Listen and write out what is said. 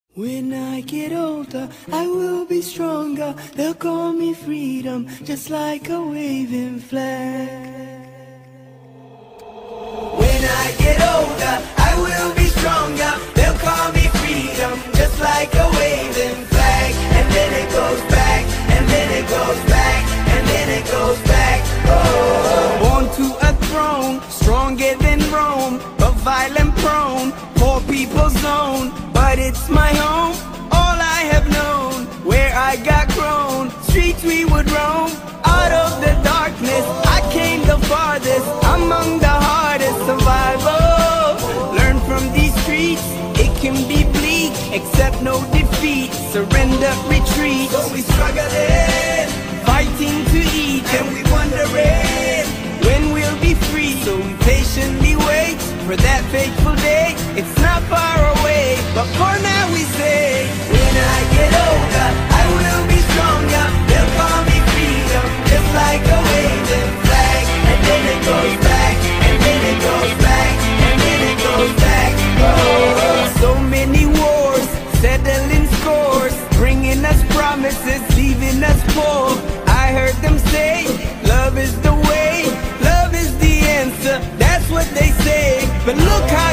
When I get older, I will be stronger. They'll call me freedom, just like a waving flag. When I get older, I will be stronger. They'll call me freedom, just like a waving flag. And then it goes back, and then it goes back, and then it goes back. Oh. Born to a throne, stronger than Rome, but violent prone, poor people's zone. But it's my home, all I have known. Where I got grown, streets we would roam. Out of the darkness, I came the farthest. Among the hardest survival. Learn from these streets, it can be bleak. Accept no defeat, surrender, retreat. So we struggling, fighting to eat, and we wondering when we'll be free. So we patiently wait for that fateful day. It's not far away, but for now we say, when I get older, I will be stronger. They'll call me freedom, just like a waving flag. And then it goes back, and then it goes back, and then it goes back. Oh, so many wars, settling scores, bringing us promises, leaving us poor. I heard them say, love is the way, love is the answer. That's what they say, but look how